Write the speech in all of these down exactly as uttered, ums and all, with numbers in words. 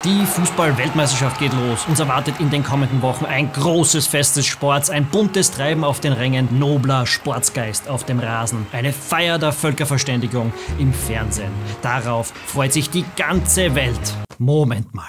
Die Fußball-Weltmeisterschaft geht los. Uns erwartet in den kommenden Wochen ein großes Fest des Sports, ein buntes Treiben auf den Rängen, nobler Sportsgeist auf dem Rasen, eine Feier der Völkerverständigung im Fernsehen. Darauf freut sich die ganze Welt. Moment mal.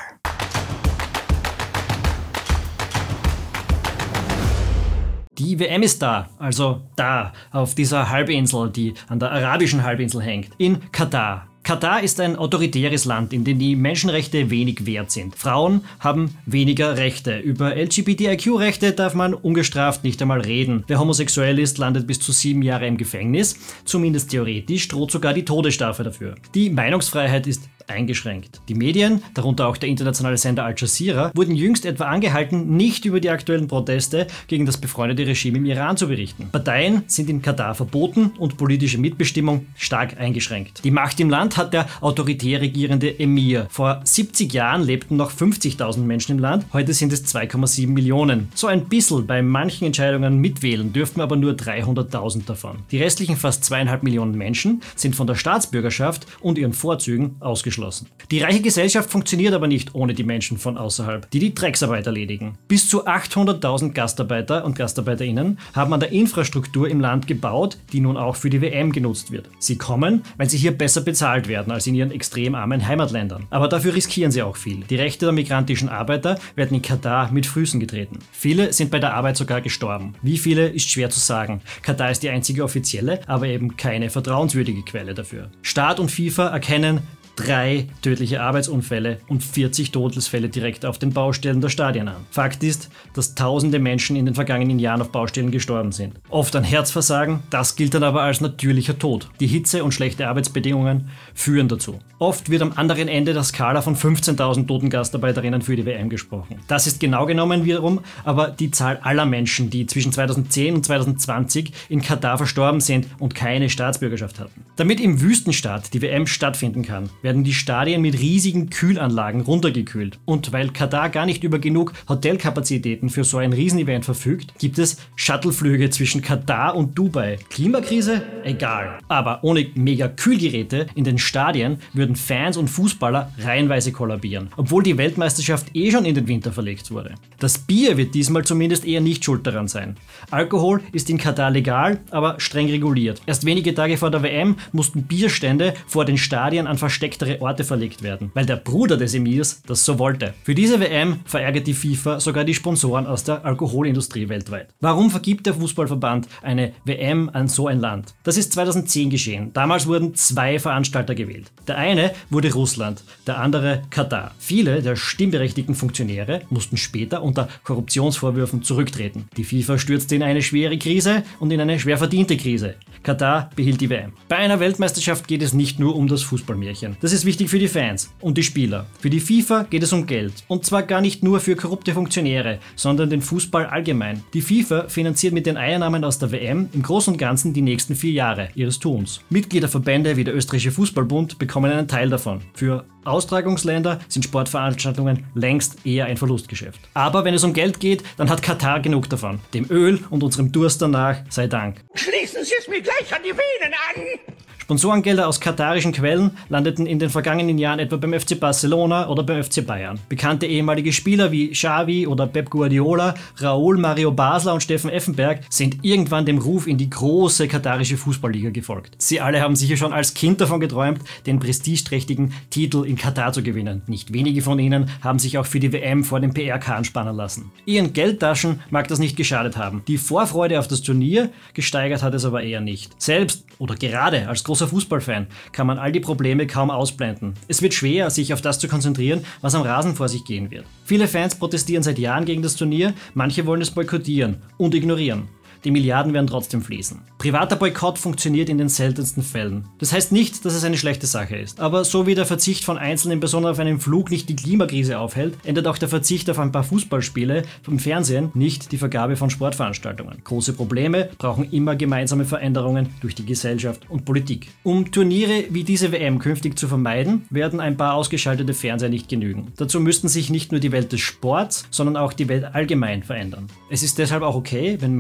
Die W M ist da, also da, auf dieser Halbinsel, die an der arabischen Halbinsel hängt, in Katar. Katar ist ein autoritäres Land, in dem die Menschenrechte wenig wert sind. Frauen haben weniger Rechte. Über L G B T I Q-Rechte darf man ungestraft nicht einmal reden. Wer homosexuell ist, landet bis zu sieben Jahre im Gefängnis. Zumindest theoretisch droht sogar die Todesstrafe dafür. Die Meinungsfreiheit ist eingeschränkt. Die Medien, darunter auch der internationale Sender Al Jazeera, wurden jüngst etwa angehalten, nicht über die aktuellen Proteste gegen das befreundete Regime im Iran zu berichten. Parteien sind in Katar verboten und politische Mitbestimmung stark eingeschränkt. Die Macht im Land hat der autoritär regierende Emir. Vor siebzig Jahren lebten noch fünfzigtausend Menschen im Land, heute sind es zwei Komma sieben Millionen. So ein bisschen bei manchen Entscheidungen mitwählen dürften aber nur dreihunderttausend davon. Die restlichen fast zweieinhalb Millionen Menschen sind von der Staatsbürgerschaft und ihren Vorzügen ausgeschlossen. Die reiche Gesellschaft funktioniert aber nicht ohne die Menschen von außerhalb, die die Drecksarbeit erledigen. Bis zu achthunderttausend Gastarbeiter und GastarbeiterInnen haben an der Infrastruktur im Land gebaut, die nun auch für die W M genutzt wird. Sie kommen, weil sie hier besser bezahlt werden als in ihren extrem armen Heimatländern. Aber dafür riskieren sie auch viel. Die Rechte der migrantischen Arbeiter werden in Katar mit Füßen getreten. Viele sind bei der Arbeit sogar gestorben. Wie viele ist schwer zu sagen. Katar ist die einzige offizielle, aber eben keine vertrauenswürdige Quelle dafür. Staat und FIFA erkennen drei tödliche Arbeitsunfälle und vierzig Todesfälle direkt auf den Baustellen der Stadien an. Fakt ist, dass tausende Menschen in den vergangenen Jahren auf Baustellen gestorben sind. Oft an Herzversagen, das gilt dann aber als natürlicher Tod. Die Hitze und schlechte Arbeitsbedingungen führen dazu. Oft wird am anderen Ende der Skala von fünfzehntausend toten Gastarbeiterinnen für die W M gesprochen. Das ist genau genommen wiederum aber die Zahl aller Menschen, die zwischen zweitausendzehn und zweitausendzwanzig in Katar verstorben sind und keine Staatsbürgerschaft hatten. Damit im Wüstenstaat die W M stattfinden kann, werden die Stadien mit riesigen Kühlanlagen runtergekühlt. Und weil Katar gar nicht über genug Hotelkapazitäten für so ein Riesenevent verfügt, gibt es Shuttleflüge zwischen Katar und Dubai. Klimakrise? Egal. Aber ohne Mega-Kühlgeräte in den Stadien würden Fans und Fußballer reihenweise kollabieren, obwohl die Weltmeisterschaft eh schon in den Winter verlegt wurde. Das Bier wird diesmal zumindest eher nicht schuld daran sein. Alkohol ist in Katar legal, aber streng reguliert. Erst wenige Tage vor der W M mussten Bierstände vor den Stadien an verstecktere Orte verlegt werden, weil der Bruder des Emirs das so wollte. Für diese W M verärgert die FIFA sogar die Sponsoren aus der Alkoholindustrie weltweit. Warum vergibt der Fußballverband eine W M an so ein Land? Das ist zweitausendzehn geschehen. Damals wurden zwei Veranstalter gewählt. Der eine wurde Russland, der andere Katar. Viele der stimmberechtigten Funktionäre mussten später unter Korruptionsvorwürfen zurücktreten. Die FIFA stürzte in eine schwere Krise und in eine schwer verdiente Krise. Katar behielt die W M. Bei einer Weltmeisterschaft geht es nicht nur um das Fußballmärchen. Das ist wichtig für die Fans und die Spieler. Für die FIFA geht es um Geld. Und zwar gar nicht nur für korrupte Funktionäre, sondern den Fußball allgemein. Die FIFA finanziert mit den Einnahmen aus der W M im Großen und Ganzen die nächsten vier Jahre ihres Tuns. Mitgliederverbände wie der Österreichische Fußballbund bekommen einen Teil davon. Für Austragungsländer sind Sportveranstaltungen längst eher ein Verlustgeschäft. Aber wenn es um Geld geht, dann hat Katar genug davon. Dem Öl und unserem Durst danach sei Dank. Schließen Sie es mir gleich an die Venen an! Sponsorengelder aus katarischen Quellen landeten in den vergangenen Jahren etwa beim F C Barcelona oder beim F C Bayern. Bekannte ehemalige Spieler wie Xavi oder Pep Guardiola, Raúl, Mario Basler und Steffen Effenberg sind irgendwann dem Ruf in die große katarische Fußballliga gefolgt. Sie alle haben sicher schon als Kind davon geträumt, den prestigeträchtigen Titel in Katar zu gewinnen. Nicht wenige von ihnen haben sich auch für die W M vor dem P R-Kahn spannen lassen. Ihren Geldtaschen mag das nicht geschadet haben. Die Vorfreude auf das Turnier gesteigert hat es aber eher nicht. Selbst oder gerade als großer Fußballfan kann man all die Probleme kaum ausblenden. Es wird schwer, sich auf das zu konzentrieren, was am Rasen vor sich gehen wird. Viele Fans protestieren seit Jahren gegen das Turnier, manche wollen es boykottieren und ignorieren. Die Milliarden werden trotzdem fließen. Privater Boykott funktioniert in den seltensten Fällen. Das heißt nicht, dass es eine schlechte Sache ist. Aber so wie der Verzicht von einzelnen Personen auf einen Flug nicht die Klimakrise aufhält, ändert auch der Verzicht auf ein paar Fußballspiele vom Fernsehen nicht die Vergabe von Sportveranstaltungen. Große Probleme brauchen immer gemeinsame Veränderungen durch die Gesellschaft und Politik. Um Turniere wie diese W M künftig zu vermeiden, werden ein paar ausgeschaltete Fernseher nicht genügen. Dazu müssten sich nicht nur die Welt des Sports, sondern auch die Welt allgemein verändern. Es ist deshalb auch okay, wenn Menschen sich in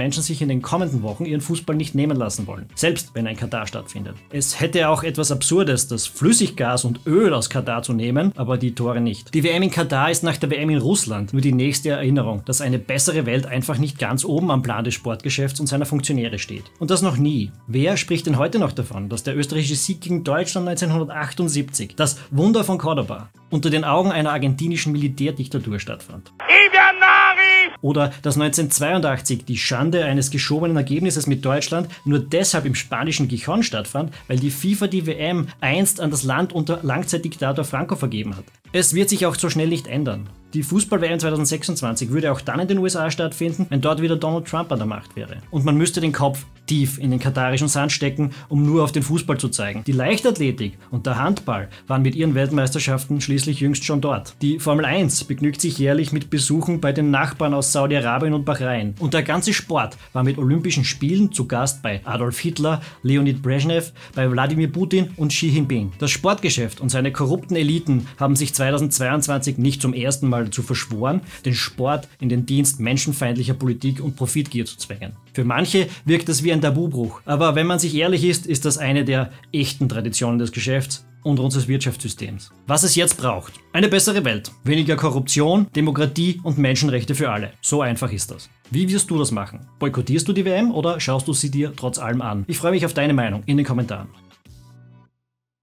in den kommenden Wochen ihren Fußball nicht nehmen lassen wollen, selbst wenn ein Katar stattfindet. Es hätte auch etwas Absurdes, das Flüssiggas und Öl aus Katar zu nehmen, aber die Tore nicht. Die W M in Katar ist nach der W M in Russland nur die nächste Erinnerung, dass eine bessere Welt einfach nicht ganz oben am Plan des Sportgeschäfts und seiner Funktionäre steht. Und das noch nie. Wer spricht denn heute noch davon, dass der österreichische Sieg gegen Deutschland neunzehnhundertachtundsiebzig, das Wunder von Cordoba, unter den Augen einer argentinischen Militärdiktatur stattfand? Oder dass neunzehnhundertzweiundachtzig die Schande eines geschobenen Ergebnisses mit Deutschland nur deshalb im spanischen Gijón stattfand, weil die FIFA die W M einst an das Land unter Langzeitdiktator Franco vergeben hat. Es wird sich auch so schnell nicht ändern. Die Fußball-W M zweitausendsechsundzwanzig würde auch dann in den U S A stattfinden, wenn dort wieder Donald Trump an der Macht wäre. Und man müsste den Kopf tief in den katarischen Sand stecken, um nur auf den Fußball zu zeigen. Die Leichtathletik und der Handball waren mit ihren Weltmeisterschaften schließlich jüngst schon dort. Die Formel eins begnügt sich jährlich mit Besuchen bei den Nachbarn aus Saudi-Arabien und Bahrain. Und der ganze Sport war mit Olympischen Spielen zu Gast bei Adolf Hitler, Leonid Brezhnev, bei Wladimir Putin und Xi Jinping. Das Sportgeschäft und seine korrupten Eliten haben sich zweitausendzweiundzwanzig nicht zum ersten Mal dazu verschworen, den Sport in den Dienst menschenfeindlicher Politik und Profitgier zu zwängen. Für manche wirkt das wie ein Tabubruch, aber wenn man sich ehrlich ist, ist das eine der echten Traditionen des Geschäfts und unseres Wirtschaftssystems. Was es jetzt braucht: eine bessere Welt, weniger Korruption, Demokratie und Menschenrechte für alle. So einfach ist das. Wie wirst du das machen? Boykottierst du die W M oder schaust du sie dir trotz allem an? Ich freue mich auf deine Meinung in den Kommentaren.